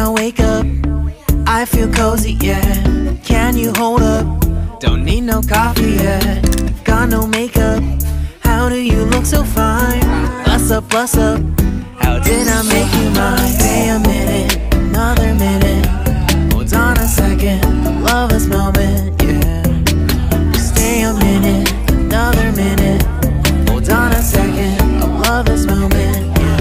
I wake up, I feel cozy, yeah. Can you hold up? Don't need no coffee yet. Got no makeup. How do you look so fine? Bust up, bust up. How did I make you mine? Stay a minute, another minute. Hold on a second, love this moment, yeah. Stay a minute, another minute. Hold on a second, I love this moment, yeah.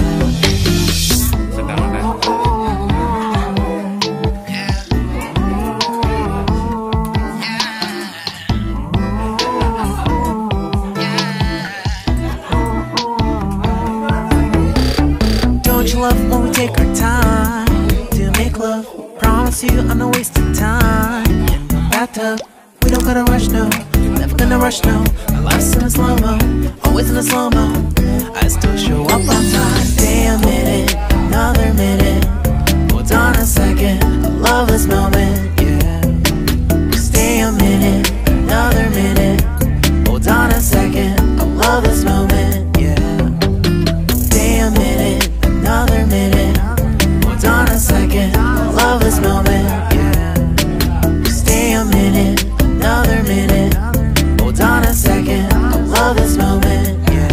Don't you love when we take our time to make love? Promise you I'm not wasting time in the bathtub. We don't gotta rush, no. Never gonna rush, no. Our life's in a slow-mo, always in a slow-mo. I still show up on time. Stay a minute, another minute. Hold on a second, I love this moment, yeah. Stay a minute, another minute. Hold on a second, I love this moment, yeah. Stay a minute, another minute. Hold on a second, I love this moment, yeah. Stay a minute, another minute. Hold on a second, I love this moment, yeah.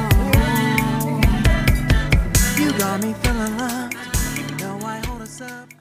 You got me feeling loved, even though I hold us up.